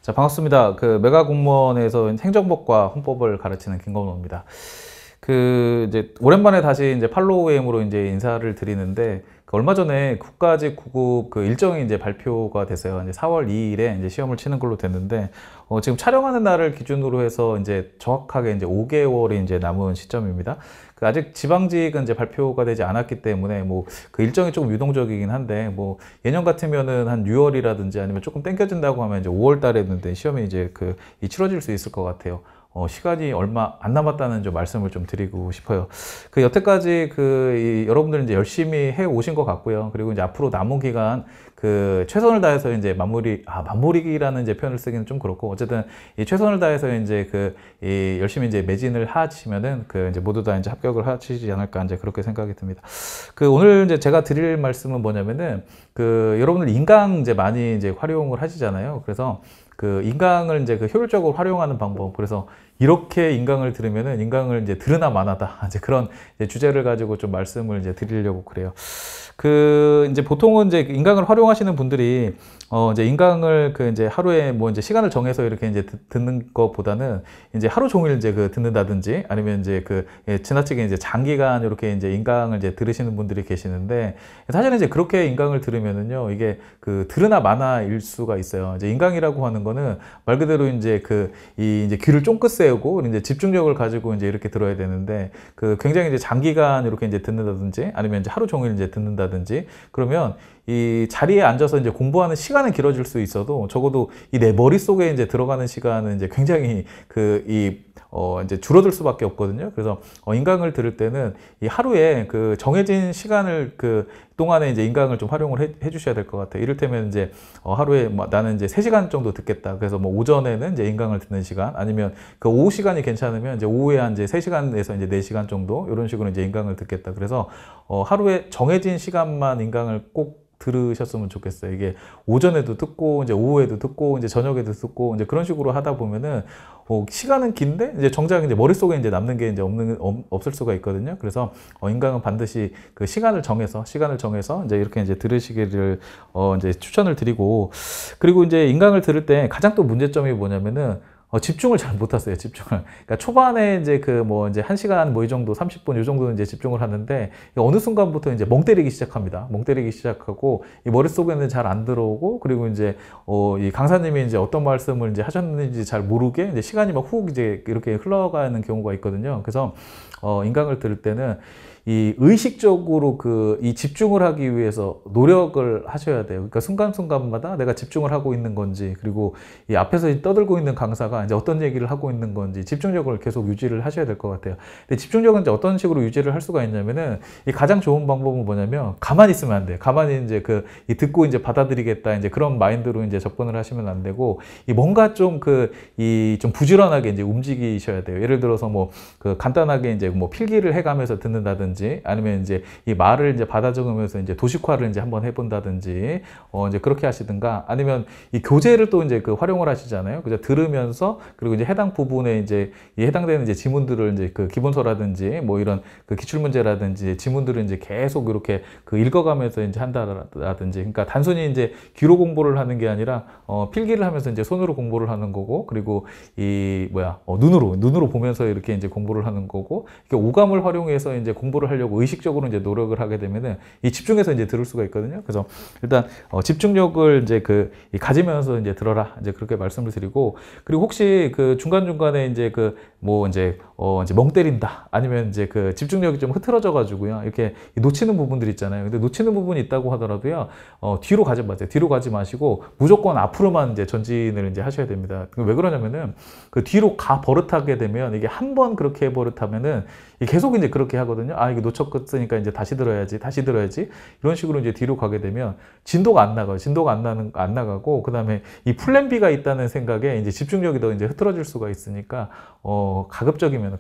자, 반갑습니다. 그 메가 공무원에서 행정법과 헌법을 가르치는 김건호입니다. 이제 오랜만에 다시 이제 팔로우웨임으로 이제 인사를 드리는데, 얼마 전에 국가직 구급 일정이 이제 발표가 됐어요. 이제 4월 2일에 이제 시험을 치는 걸로 됐는데, 지금 촬영하는 날을 기준으로 해서 이제 정확하게 이제 5개월이 이제 남은 시점입니다. 아직 지방직은 이제 발표가 되지 않았기 때문에 뭐 그 일정이 조금 유동적이긴 한데, 뭐 예년 같으면은 한 6월이라든지 아니면 조금 땡겨진다고 하면 이제 5월 달에 했는데 시험이 이제 치러질 수 있을 것 같아요. 시간이 얼마 안 남았다는 좀 말씀을 좀 드리고 싶어요. 여태까지 여러분들 이제 열심히 해 오신 것 같고요. 그리고 이제 앞으로 남은 기간 최선을 다해서 이제 마무리기라는 이제 표현을 쓰기는 좀 그렇고, 어쨌든 이 최선을 다해서 이제 열심히 이제 매진을 하시면은 이제 모두 다 이제 합격을 하시지 않을까 이제 그렇게 생각이 듭니다. 오늘 이제 제가 드릴 말씀은 뭐냐면은 여러분들 인강 이제 많이 이제 활용을 하시잖아요. 그래서 인강을 이제 효율적으로 활용하는 방법. 그래서 이렇게 인강을 들으면은 인강을 이제 들으나 마나다. 이제 그런 이제 주제를 가지고 좀 말씀을 이제 드리려고 그래요. 이제 보통은 이제 인강을 활용하시는 분들이 이제 인강을 이제 하루에 뭐 이제 시간을 정해서 이렇게 이제 듣는 것보다는 이제 하루 종일 이제 듣는다든지 아니면 이제 지나치게 이제 장기간 이렇게 이제 인강을 이제 들으시는 분들이 계시는데, 사실은 이제 그렇게 인강을 들으면은요, 이게 들으나 마나일 수가 있어요. 이제 인강이라고 하는 거는 말 그대로 이제 이제 귀를 쫑긋 세우고 이제 집중력을 가지고 이제 이렇게 들어야 되는데, 굉장히 이제 장기간 이렇게 이제 듣는다든지 아니면 이제 하루 종일 이제 듣는다든지 그러면 이 자리에 앉아서 이제 공부하는 시간은 길어질 수 있어도 적어도 이 내 머릿속에 이제 들어가는 시간은 이제 굉장히 이제 줄어들 수밖에 없거든요. 그래서 인강을 들을 때는 이 하루에 정해진 시간을 동안에 이제 인강을 좀 활용을 해 주셔야 될 것 같아요. 이를테면 이제 하루에 나는 이제 3시간 정도 듣겠다. 그래서 뭐 오전에는 이제 인강을 듣는 시간, 아니면 오후 시간이 괜찮으면 이제 오후에 한 이제 3시간에서 이제 4시간 정도 이런 식으로 이제 인강을 듣겠다. 그래서 하루에 정해진 시간만 인강을 꼭 들으셨으면 좋겠어요. 이게 오전에도 듣고 이제 오후에도 듣고 이제 저녁에도 듣고 이제 그런 식으로 하다 보면은 시간은 긴데 이제 정작 이제 머릿속에 이제 남는 게 이제 없을 수가 있거든요. 그래서 인강은 반드시 시간을 정해서 이제 이렇게 이제 들으시기를 이제 추천을 드리고, 그리고 이제 인강을 들을 때 가장 또 문제점이 뭐냐면은 집중을 잘 못하세요, 집중을. 그러니까 초반에 이제 뭐 이제 1시간 뭐 이 정도, 30분 이 정도는 이제 집중을 하는데, 어느 순간부터 이제 멍 때리기 시작합니다. 멍 때리기 시작하고, 이 머릿속에는 잘 안 들어오고, 그리고 이제, 이 강사님이 이제 어떤 말씀을 이제 하셨는지 잘 모르게 이제 시간이 막 훅 이제 이렇게 흘러가는 경우가 있거든요. 그래서, 인강을 들을 때는 이 의식적으로 이 집중을 하기 위해서 노력을 하셔야 돼요. 그러니까 순간순간마다 내가 집중을 하고 있는 건지, 그리고 이 앞에서 떠들고 있는 강사가 이제 어떤 얘기를 하고 있는 건지 집중력을 계속 유지를 하셔야 될 것 같아요. 근데 집중력은 이제 어떤 식으로 유지를 할 수가 있냐면은, 이 가장 좋은 방법은 뭐냐면 가만히 있으면 안 돼요. 가만히 이제 이 듣고 이제 받아들이겠다 이제 그런 마인드로 이제 접근을 하시면 안 되고, 이 뭔가 좀 좀 부지런하게 이제 움직이셔야 돼요. 예를 들어서 뭐 간단하게 이제 뭐 필기를 해가면서 듣는다든지, 아니면 이제 이 말을 이제 받아 적으면서 이제 도식화를 이제 한번 해본다든지, 이제 그렇게 하시든가, 아니면 이 교재를 또 이제 활용을 하시잖아요. 그죠? 들으면서, 그리고 이제 해당 부분에 이제 해당되는 이제 지문들을 이제 기본서라든지 뭐 이런 기출문제라든지 지문들을 이제 계속 이렇게 읽어가면서 이제 한다라든지, 그러니까 단순히 이제 귀로 공부를 하는 게 아니라 필기를 하면서 이제 손으로 공부를 하는 거고, 그리고 눈으로 보면서 이렇게 이제 공부를 하는 거고, 오감을 활용해서 이제 공부를 하려고 의식적으로 이제 노력을 하게 되면은 이 집중해서 이제 들을 수가 있거든요. 그래서 일단 집중력을 이제 가지면서 이제 들어라, 이제 그렇게 말씀을 드리고, 그리고 혹시 중간중간에 이제 이제 멍 때린다, 아니면 이제 집중력이 좀 흐트러져 가지고요, 이렇게 놓치는 부분들 있잖아요. 근데 놓치는 부분이 있다고 하더라도요, 뒤로 가지 마세요. 뒤로 가지 마시고 무조건 앞으로만 이제 전진을 이제 하셔야 됩니다. 왜 그러냐면은 뒤로 버릇하게 되면, 이게 한 번 그렇게 버릇하면은 계속 이제 그렇게 하거든요. 이게 놓쳤으니까 이제 다시 들어야지 이런 식으로 이제 뒤로 가게 되면 진도가 안 나가요. 진도가 안 나가고, 그 다음에 이 플랜 B가 있다는 생각에 이제 집중력이 더 이제 흐트러질 수가 있으니까, 가급적이면은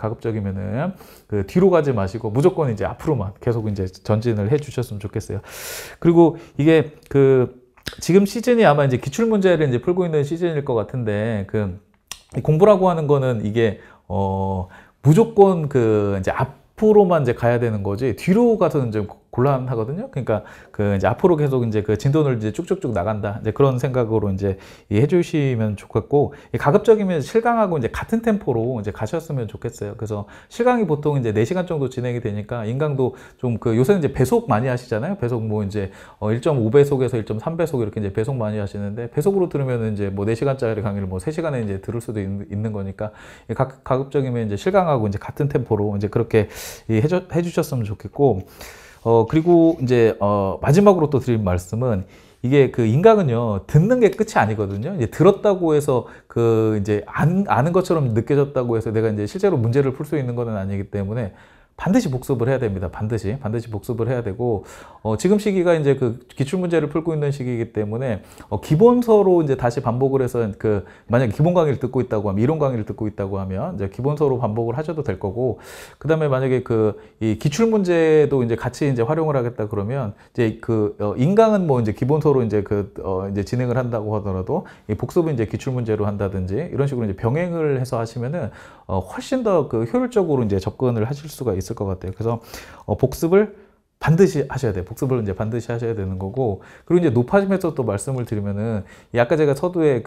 뒤로 가지 마시고 무조건 이제 앞으로만 계속 이제 전진을 해 주셨으면 좋겠어요. 그리고 이게 지금 시즌이 아마 이제 기출문제를 이제 풀고 있는 시즌일 것 같은데, 공부라고 하는 거는 이게 무조건 이제 앞으로만 이제 가야 되는 거지, 뒤로 가서는 좀 곤란하거든요. 그러니까 그 이제 앞으로 계속 이제 그 진도를 이제 쭉쭉쭉 나간다. 이제 그런 생각으로 이제 해주시면 좋겠고, 가급적이면 실강하고 이제 같은 템포로 이제 가셨으면 좋겠어요. 그래서 실강이 보통 이제 4시간 정도 진행이 되니까 인강도 좀 그 요새는 이제 배속 많이 하시잖아요. 배속 뭐 이제 1.5배속에서 1.3배속 이렇게 이제 배속 많이 하시는데, 배속으로 들으면 이제 뭐 4시간짜리 강의를 뭐 3시간에 이제 들을 수도 있는 거니까 가급적이면 이제 실강하고 이제 같은 템포로 이제 그렇게 해주셨으면 좋겠고, 그리고 이제 마지막으로 또 드릴 말씀은, 이게 그 인강은요, 듣는 게 끝이 아니거든요. 이제 들었다고 해서 그 이제 아는 것처럼 느껴졌다고 해서 내가 이제 실제로 문제를 풀 수 있는 것은 아니기 때문에 반드시 복습을 해야 됩니다. 반드시 복습을 해야 되고, 지금 시기가 이제 그 기출 문제를 풀고 있는 시기이기 때문에 기본서로 이제 다시 반복을 해서 그 만약에 기본 강의를 듣고 있다고 하면, 이론 강의를 듣고 있다고 하면 이제 기본서로 반복을 하셔도 될 거고, 그다음에 만약에 그 이 기출 문제도 이제 같이 이제 활용을 하겠다 그러면 이제 그 인강은 뭐 이제 기본서로 이제 이제 진행을 한다고 하더라도 이 복습은 이제 기출 문제로 한다든지 이런 식으로 이제 병행을 해서 하시면은 훨씬 더 그 효율적으로 이제 접근을 하실 수가 있을 것 같아요. 그래서 복습을 반드시 하셔야 돼요. 복습을 이제 반드시 하셔야 되는 거고, 그리고 이제 높아지면서 또 말씀을 드리면은, 아까 제가 서두에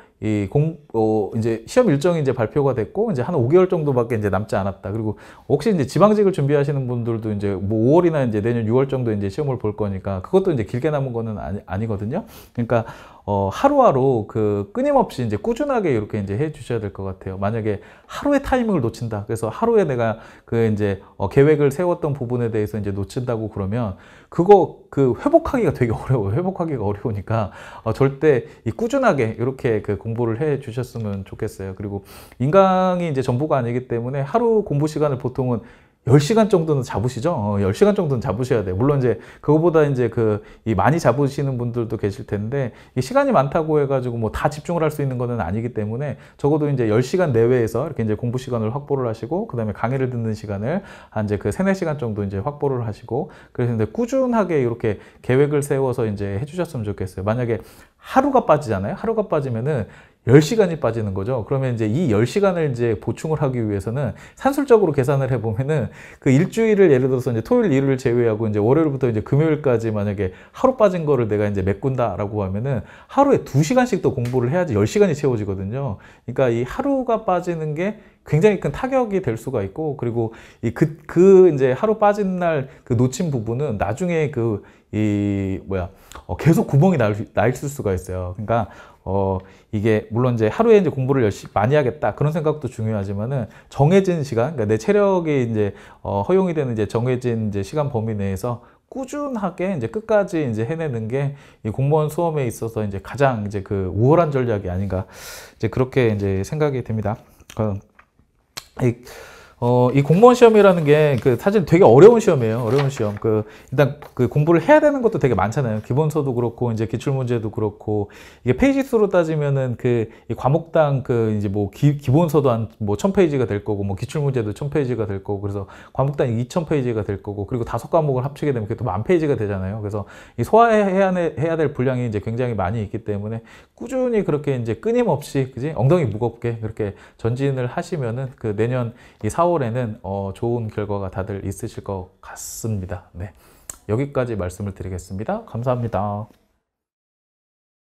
이제 시험 일정이 이제 발표가 됐고, 이제 한 5개월 정도밖에 이제 남지 않았다. 그리고 혹시 이제 지방직을 준비하시는 분들도 이제 뭐 5월이나 이제 내년 6월 정도 이제 시험을 볼 거니까, 그것도 이제 길게 남은 거는 아니거든요. 그러니까 하루하루 그 끊임없이 이제 꾸준하게 이렇게 이제 해 주셔야 될 것 같아요. 만약에 하루의 타이밍을 놓친다. 그래서 하루에 내가 그 이제 계획을 세웠던 부분에 대해서 이제 놓친다고 그러면, 그 회복하기가 되게 어려워요. 회복하기가 어려우니까 절대 꾸준하게 이렇게 그 공부를 해 주셨으면 좋겠어요. 그리고 인강이 이제 전부가 아니기 때문에 하루 공부 시간을 보통은 10시간 정도는 잡으시죠? 10시간 정도는 잡으셔야 돼요. 물론 이제 그거보다 이제 많이 잡으시는 분들도 계실 텐데, 이 시간이 많다고 해가지고 뭐 다 집중을 할 수 있는 거는 아니기 때문에 적어도 이제 10시간 내외에서 이렇게 이제 공부 시간을 확보를 하시고, 그 다음에 강의를 듣는 시간을 한 이제 그 3, 4시간 정도 이제 확보를 하시고, 그래서 이제 꾸준하게 이렇게 계획을 세워서 이제 해주셨으면 좋겠어요. 만약에 하루가 빠지잖아요. 하루가 빠지면은 10시간이 빠지는 거죠. 그러면 이제 이 10시간을 이제 보충을 하기 위해서는 산술적으로 계산을 해보면은 그 일주일을 예를 들어서 이제 토요일, 일요일 제외하고 이제 월요일부터 이제 금요일까지 만약에 하루 빠진 거를 내가 이제 메꾼다라고 하면은 하루에 2시간씩 더 공부를 해야지 10시간이 채워지거든요. 그러니까 이 하루가 빠지는 게 굉장히 큰 타격이 될 수가 있고, 그리고 이제 하루 빠진 날 그 놓친 부분은 나중에 계속 구멍이 나 있을 수가 있어요. 그러니까 이게 물론 이제 하루에 이제 공부를 열심히 많이 하겠다 그런 생각도 중요하지만은, 정해진 시간, 그러니까 내 체력이 이제 허용이 되는 이제 정해진 이제 시간 범위 내에서 꾸준하게 이제 끝까지 이제 해내는 게 이 공무원 수험에 있어서 이제 가장 이제 그 우월한 전략이 아닌가, 이제 그렇게 이제 생각이 됩니다. 이 공무원 시험이라는 게 사실 되게 어려운 시험이에요. 어려운 시험. 일단 공부를 해야 되는 것도 되게 많잖아요. 기본서도 그렇고, 이제 기출문제도 그렇고, 이게 페이지 수로 따지면은 이 과목당 이제 뭐 기본서도 한 뭐 1000페이지가 될 거고, 뭐 기출문제도 1000페이지가 될 거고, 그래서 과목당 2000페이지가 될 거고, 그리고 5과목을 합치게 되면 그게 또 10,000페이지가 되잖아요. 그래서 이 소화해야 될 분량이 이제 굉장히 많이 있기 때문에 꾸준히 그렇게 이제 끊임없이, 그지? 엉덩이 무겁게 그렇게 전진을 하시면은 내년 이 4월에는 좋은 결과가 다들 있으실 것 같습니다. 네. 여기까지 말씀을 드리겠습니다. 감사합니다.